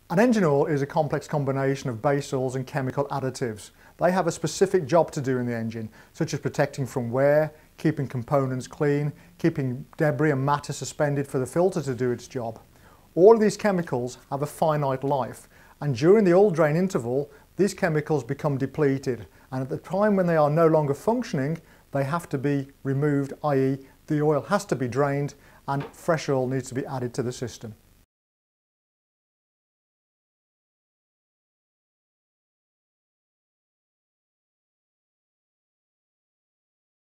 An engine oil is a complex combination of base oils and chemical additives. They have a specific job to do in the engine, such as protecting from wear, keeping components clean, keeping debris and matter suspended for the filter to do its job. All of these chemicals have a finite life, and during the oil drain interval, these chemicals become depleted, and at the time when they are no longer functioning, they have to be removed, i.e. the oil has to be drained and fresh oil needs to be added to the system.